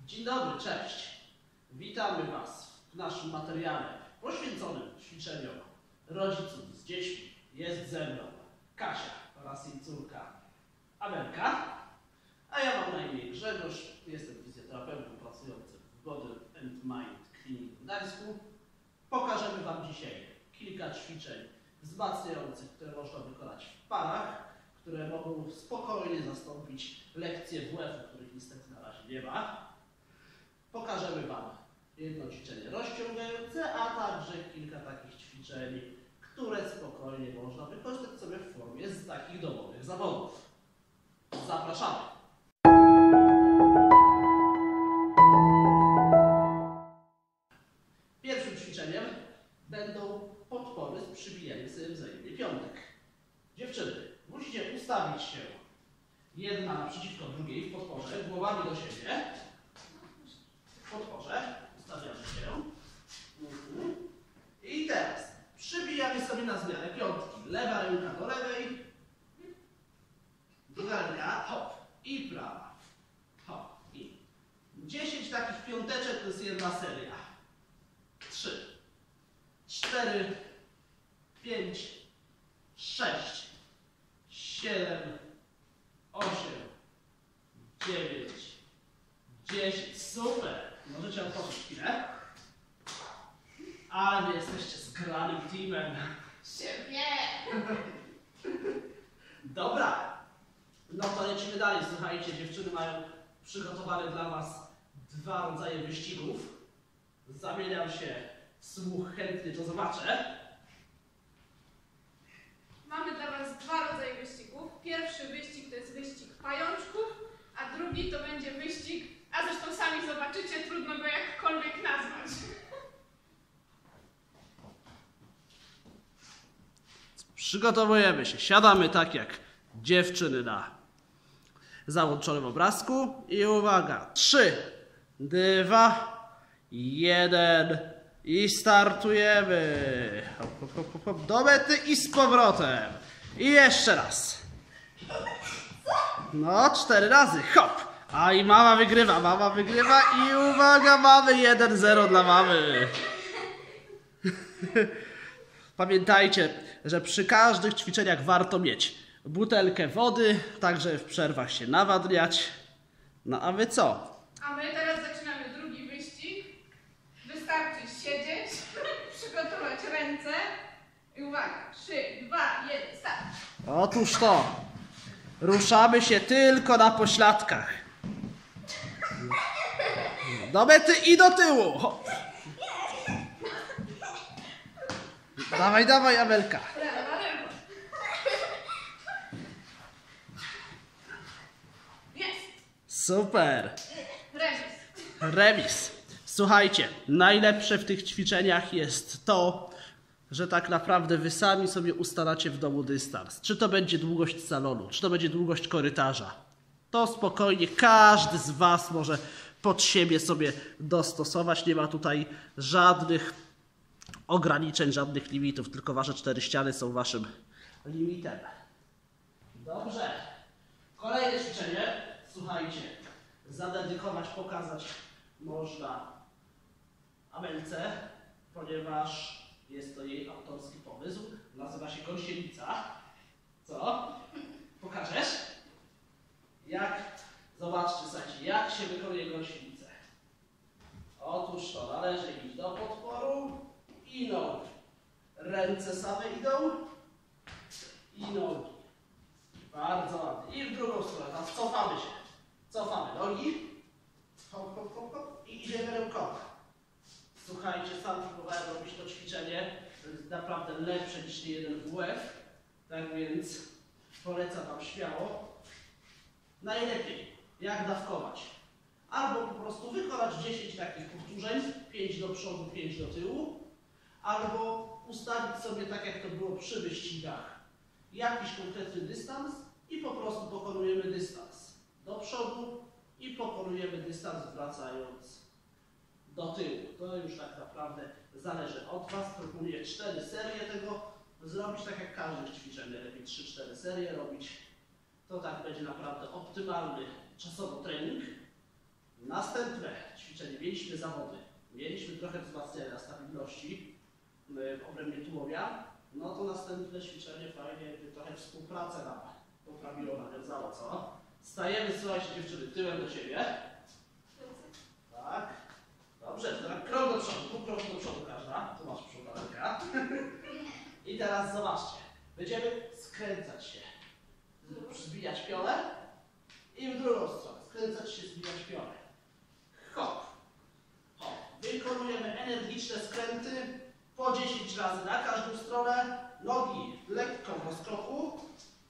Dzień dobry, cześć. Witamy Was w naszym materiale poświęconym ćwiczeniom rodziców z dziećmi. Jest ze mną Kasia oraz jej córka Amelka, a ja mam na imię Grzegorz, jestem fizjoterapeutą pracującym w Body and Mind Clinic w Gdańsku. Pokażemy Wam dzisiaj kilka ćwiczeń wzmacniających, które można wykonać w parach, które mogą spokojnie zastąpić lekcje WF-u, których niestety na razie nie ma. Pokażemy Wam jedno ćwiczenie rozciągające, a także kilka takich ćwiczeń, które spokojnie można wykorzystać sobie w formie z takich domowych zawodów. Zapraszamy! Pierwszym ćwiczeniem będą podpory z przybijaniem sobie wzajemnie piątek. Dziewczyny, musicie ustawić się jedna naprzeciwko drugiej w podporze, głowami do siebie. W podporze ustawiamy się. I teraz przybijamy sobie na zmianę piątki. Lewa ręka do lewej, druga ręka, hop, i prawa, hop, i 10 takich piąteczek to jest jedna seria. 3, 4, 5, 6, 7, 8, 9, 10. Super! Możecie otworzyć chwilę. Ale wy jesteście zgranym teamem. Świetnie! Dobra. No to lecimy dalej. Słuchajcie, dziewczyny mają przygotowane dla Was dwa rodzaje wyścigów. Zamieniam się w słuch, chętnie to zobaczę. Mamy dla Was dwa rodzaje wyścigów. Pierwszy wyścig to jest wyścig pajączków, a drugi to będzie wyścig, a zresztą sami zobaczycie, trudno go jakkolwiek nazwać. Przygotowujemy się. Siadamy tak jak dziewczyny na załączonym obrazku. I uwaga. 3, 2, 1 i startujemy. Hop, hop, hop, hop, hop. Do mety i z powrotem. I jeszcze raz. No, 4 razy. Hop. A i mama wygrywa i uwaga, mamy 1-0 dla mamy. Pamiętajcie, że przy każdych ćwiczeniach warto mieć butelkę wody, także w przerwach się nawadniać. No a wy co? A my teraz zaczynamy drugi wyścig. Wystarczy siedzieć, przygotować ręce i uwaga, 3, 2, 1, start. Otóż to. Ruszamy się tylko na pośladkach. Do mety i do tyłu. Hop. Dawaj, dawaj, Amelka. Lewa, lewa. Jest. Super. Remis. Remis. Słuchajcie, najlepsze w tych ćwiczeniach jest to, że tak naprawdę wy sami sobie ustalacie w domu dystans. Czy to będzie długość salonu, czy to będzie długość korytarza. To spokojnie każdy z Was może pod siebie sobie dostosować. Nie ma tutaj żadnych ograniczeń, żadnych limitów, tylko Wasze 4 ściany są Waszym limitem. Dobrze. Kolejne ćwiczenie. Słuchajcie, zadedykować, pokazać można Amelce, ponieważ jest to jej autorski pomysł. Nazywa się gąsienica. Co? Pokażesz? Jak? Zobaczcie, słuchajcie, jak się wykonuje gąsienicę. Otóż to należy iść do podporu i nogi. Ręce same idą i nogi. Bardzo ładnie. I w drugą stronę. Teraz cofamy się. Cofamy nogi. Hop, hop, hop, hop. I idziemy rękoma. Słuchajcie, sam próbowałem robić to ćwiczenie. To jest naprawdę lepsze niż niejeden WF. Tak więc polecam Wam śmiało. Najlepiej, jak dawkować. Albo po prostu wykonać 10 takich powtórzeń. 5 do przodu, 5 do tyłu. Albo ustawić sobie, tak jak to było przy wyścigach, jakiś konkretny dystans i po prostu pokonujemy dystans do przodu i pokonujemy dystans wracając do tyłu. To już tak naprawdę zależy od Was. Proponuję 4 serie tego zrobić, tak jak każde ćwiczenie. Lepiej 3-4 serie robić. To tak będzie naprawdę optymalny czasowo trening. Następne ćwiczenie. Mieliśmy zawody, mieliśmy trochę wzmacniania stabilności w obrębie tułowia, no to następne ćwiczenie fajnie, jakby trochę współpracę nam poprawiło, nawiązało, co? Stajemy, słuchajcie dziewczyny, tyłem do siebie. Tak. Dobrze, teraz krok do przodu, tu krok do przodu każda. Tu masz przód, I teraz zobaczcie, będziemy skręcać się. Zbijać piorę i w drugą stronę. Skręcać się, zbijać piorę. Hop. Hop. Wykonujemy energiczne skręty po 10 razy na każdą stronę. Nogi lekko w rozkroku.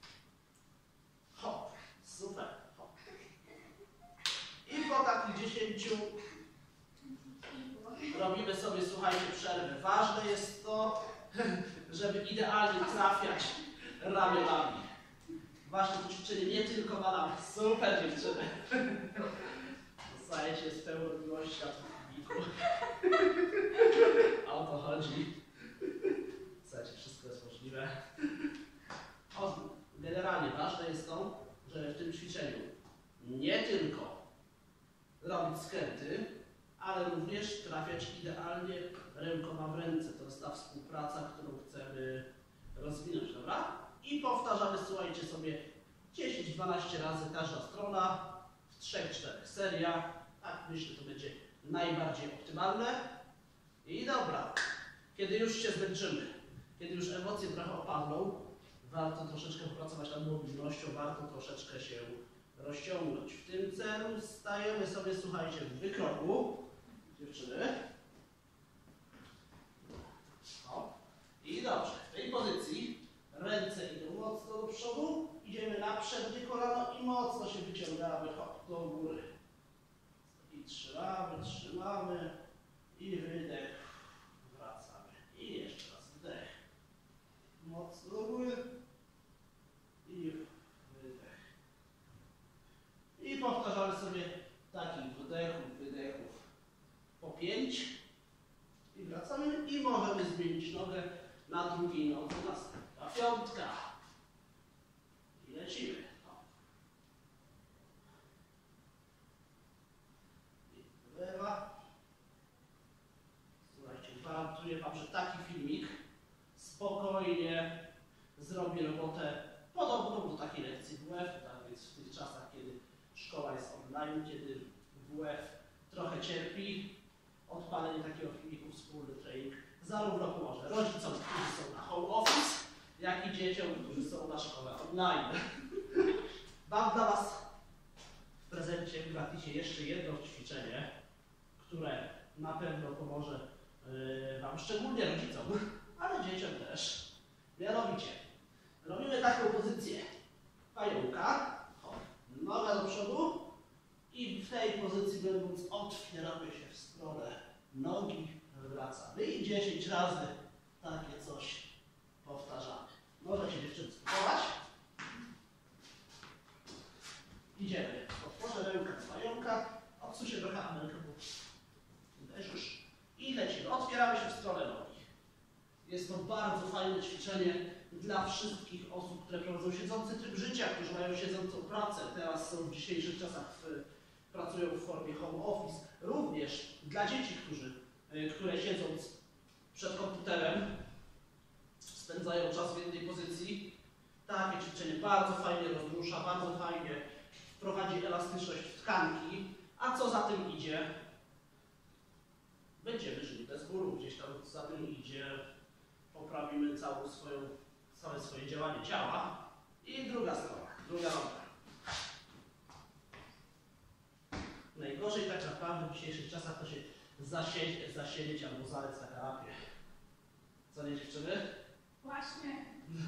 Hop. Super. Hop. I po takich 10 robimy sobie, słuchajcie, przerwy. Ważne jest to, żeby idealnie trafiać ramionami. Właśnie to ćwiczenie nie tylko ma nam super dziewczyny. Dostajecie z pełną miłości na tym filmiku. O to chodzi. Słuchajcie, wszystko jest możliwe. Generalnie ważne jest to, żeby w tym ćwiczeniu nie tylko robić skręty, ale również trafiać idealnie rękoma w ręce. To jest ta współpraca, którą chcemy rozwinąć, dobra? I powtarzamy, słuchajcie, sobie 10-12 razy każda strona w 3-4 seriach. Tak, myślę, to będzie najbardziej optymalne. I dobra, kiedy już się zmęczymy, kiedy już emocje trochę opadną, warto troszeczkę popracować nad mobilnością, warto troszeczkę się rozciągnąć. W tym celu stajemy sobie, słuchajcie, w wykroku, dziewczyny. O. I dobrze, w tej pozycji ręce idą mocno do przodu, idziemy na przednie kolano i mocno się wyciągamy, hop, do góry. I trzymamy i wydech, wracamy. I jeszcze raz wdech, mocno do góry i wydech. I powtarzamy sobie takich wydechów po 5 i wracamy i możemy zmienić nogę na drugiej nodze, następna piątka i lecimy. I lewa. Słuchajcie, gwarantuję wam, że taki filmik spokojnie zrobi robotę podobną do takiej lekcji WF, tak więc w tych czasach, kiedy szkoła jest online, kiedy WF trochę cierpi, odpalenie takiego filmiku, wspólny trening zarówno pomoże rodzicom, którzy są na home office, jak i dzieciom, którzy są na szkole online. Mam dla was w prezencie w gratisie jeszcze jedno ćwiczenie, które na pewno pomoże wam, szczególnie rodzicom, ale dzieciom też. Mianowicie, robimy taką pozycję pająka, noga do przodu i w tej pozycji będąc otwieramy się w stronę nogi, wracamy i 10 razy takie coś powtarzamy. Możecie dziewczyny spróbować. Idziemy. Otworzę rękę z pająka, odsuń się trochę Amelkę, bo uderzysz i lecimy. Otwieramy się w stronę nogi. Jest to bardzo fajne ćwiczenie dla wszystkich osób, które prowadzą siedzący tryb życia, którzy mają siedzącą pracę. Teraz są w dzisiejszych czasach pracują w formie home office. Również dla dzieci, które siedząc przed komputerem spędzają czas w jednej pozycji. Takie ćwiczenie bardzo fajnie rozrusza, bardzo fajnie wprowadzi elastyczność w tkanki. A co za tym idzie? Będziemy żyli bez bólu. Gdzieś tam za tym idzie, poprawimy całe swoje działanie ciała. I druga strona, druga noga. Najgorzej tak naprawdę w dzisiejszych czasach to się zasiedzieć albo zalec na kanapie. Co nie, dziewczyny? Właśnie.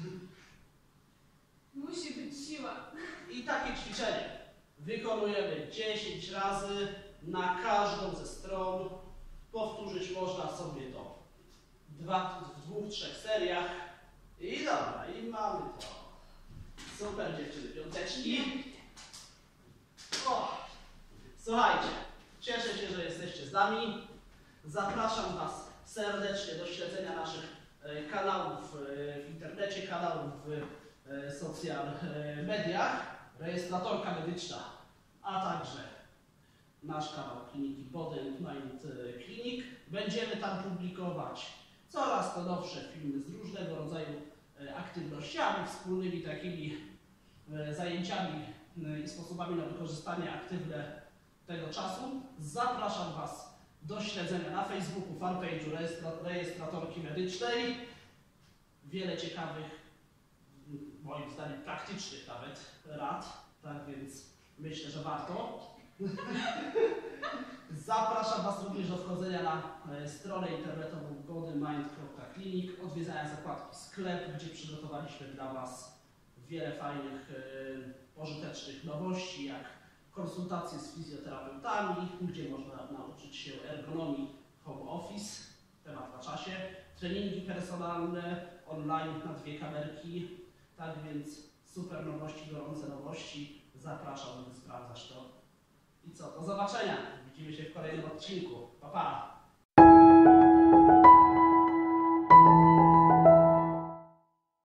Musi być siła. I takie ćwiczenie wykonujemy 10 razy na każdą ze stron. Powtórzyć można sobie to w 2-3 seriach. I dobra, i mamy to. Super dziewczyny, piąteczki. O! Słuchajcie, cieszę się, że jesteście z nami. Zapraszam was serdecznie do śledzenia naszych kanałów w internecie, kanałów w social mediach. Rejestratorka medyczna, a także nasz kanał kliniki Body and Mind Clinic. Będziemy tam publikować coraz to nowsze filmy z różnego rodzaju aktywnościami, wspólnymi takimi zajęciami i sposobami na wykorzystanie aktywne tego czasu. Zapraszam Was do śledzenia na Facebooku fanpage'u rejestratorki medycznej. Wiele ciekawych, moim zdaniem praktycznych nawet rad, tak więc myślę, że warto. Zapraszam Was również do wchodzenia na stronę internetową bodymind.clinic, odwiedzania zakładki sklep, gdzie przygotowaliśmy dla Was wiele fajnych, pożytecznych nowości, jak konsultacje z fizjoterapeutami, gdzie można nauczyć się ergonomii home office, temat na czasie, treningi personalne online na 2 kamerki, tak więc super nowości, gorące nowości. Zapraszam, żeby sprawdzać to. I co? Do zobaczenia. Widzimy się w kolejnym odcinku. Pa, pa!